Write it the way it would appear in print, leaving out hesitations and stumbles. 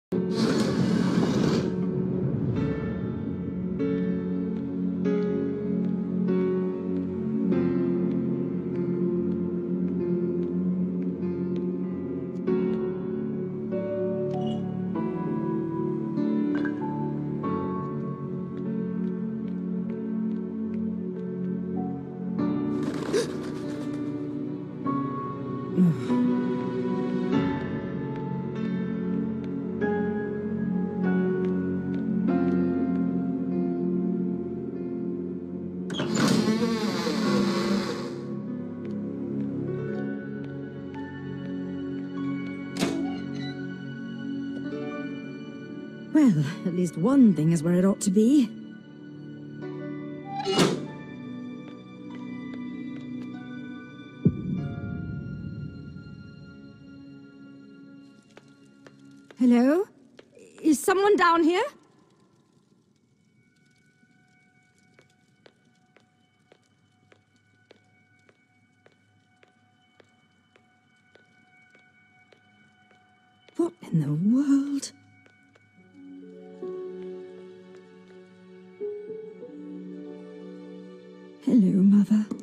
Well, at least one thing is where it ought to be. Hello? Is someone down here? What in the world? Hello, Mother.